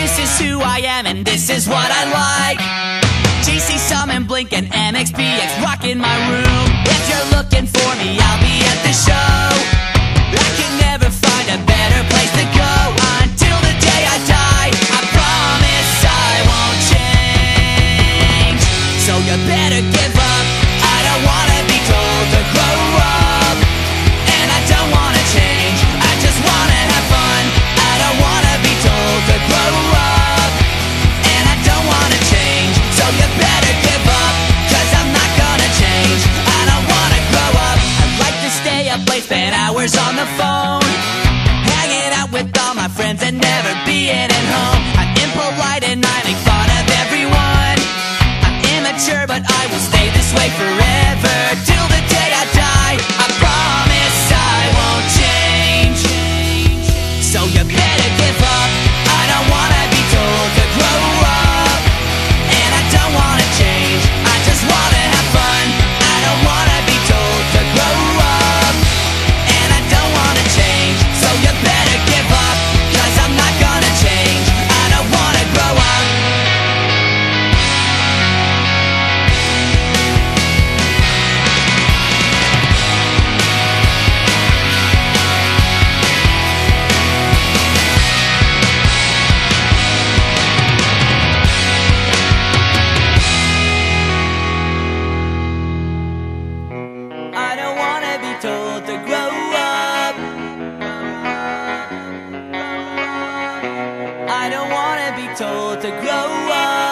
This is who I am and this is what I like. GC, Summon, Blink, and MXPX rockin' my room. If you're looking for me, I'll be at the show. I can never find a better place to go until the day I die. I promise I won't change. So you better give up. I don't wanna be told to grow up, and I don't wanna change. I just wanna have fun. I don't wanna be told to grow up, and I don't wanna change. So you better give up, 'cause I'm not gonna change. I don't wanna grow up. I like to stay up late, spend hours on the phone, hanging out with all my friends and never being at home. I'm impolite and I make fun of everyone. I'm immature, but I will stay this way forever, till the day I die. I promise I won't change. So you better give up. I don't wanna be told to grow up, and I don't wanna change. I just wanna have fun. I don't wanna be told to grow up, and I don't wanna change. So you better give up, 'cause I'm not gonna change. I don't wanna grow up. I don't wanna be told to grow up. I don't wanna be told to grow up.